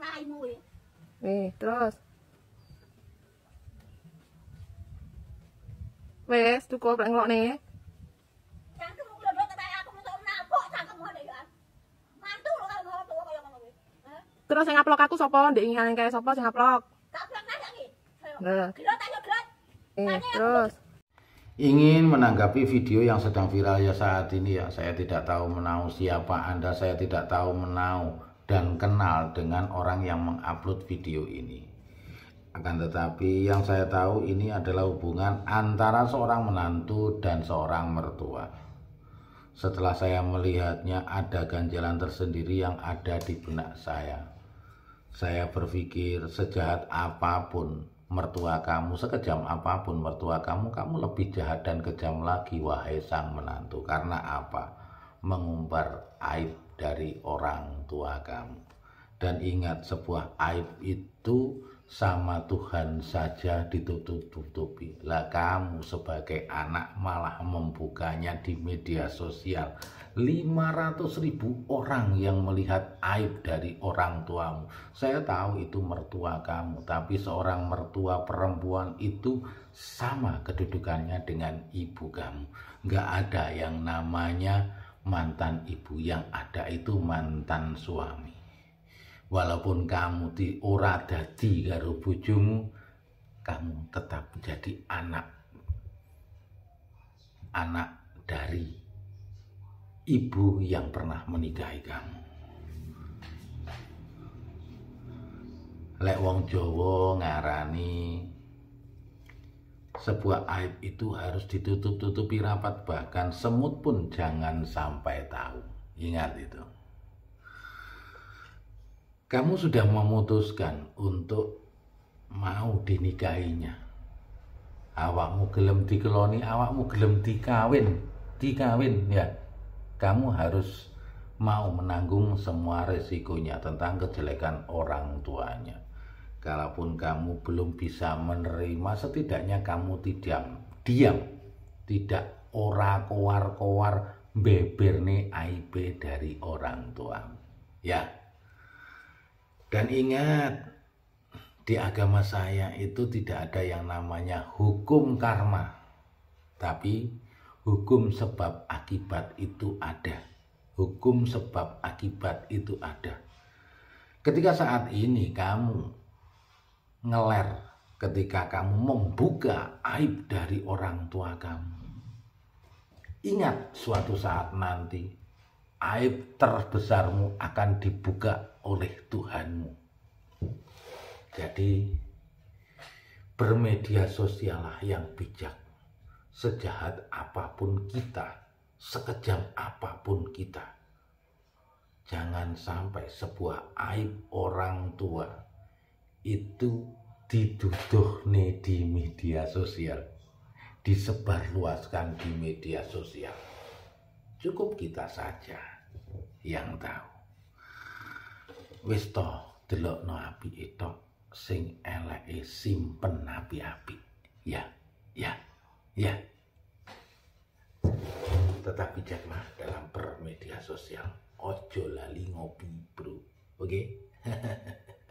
Nih, terus. Wes, cukup lek ngelokne. Terus sing ngaplok aku sapa? Ndek ingin kae sapa sing ngaplok? Nah. Terus. Ingin menanggapi video yang sedang viral ya saat ini ya, saya tidak tahu menau siapa Anda, saya tidak tahu menau dan kenal dengan orang yang mengupload video ini. Akan tetapi yang saya tahu ini adalah hubungan antara seorang menantu dan seorang mertua. Setelah saya melihatnya ada ganjalan tersendiri yang ada di benak saya. Saya berpikir sejahat apapun mertua kamu, sekejam apapun mertua kamu, kamu lebih jahat dan kejam lagi wahai sang menantu. Karena apa? Mengumbar aib dari orang tua kamu. Dan ingat, sebuah aib itu sama Tuhan saja ditutup-tutupi. Lah kamu sebagai anak malah membukanya di media sosial. 500.000 orang yang melihat aib dari orang tuamu. Saya tahu itu mertua kamu, tapi seorang mertua perempuan itu sama kedudukannya dengan ibu kamu. Nggak ada yang namanya mantan ibu, yang ada itu mantan suami. Walaupun kamu ora dadi karo bojomu, kamu tetap menjadi anak dari ibu yang pernah menikahi kamu. Lek wong Jawa ngarani sebuah aib itu harus ditutup-tutupi rapat, bahkan semut pun jangan sampai tahu. Ingat itu. Kamu sudah memutuskan untuk mau dinikahinya. Awakmu gelem dikeloni, awakmu gelem dikawin ya. Kamu harus mau menanggung semua resikonya tentang kejelekan orang tuanya. Kalaupun kamu belum bisa menerima, setidaknya kamu diam, tidak ora kowar-kowar beberne aibe dari orang tuamu. Ya. Dan ingat, di agama saya itu tidak ada yang namanya hukum karma. Tapi hukum sebab akibat itu ada. Hukum sebab akibat itu ada. Ketika saat ini kamu ngeler, ketika kamu membuka aib dari orang tua kamu, ingat suatu saat nanti aib terbesarmu akan dibuka oleh Tuhanmu. Jadi bermedia sosiallah yang bijak. Sejahat apapun kita, sekejam apapun kita, jangan sampai sebuah aib orang tua itu diduduhne di media sosial, disebarluaskan di media sosial. Cukup kita saja yang tahu. Wis to delokno apike tok, sing eleke simpen api-api. Ya. Tetap bijaklah dalam bermedia sosial. Ojo lali ngopi, bro. Oke?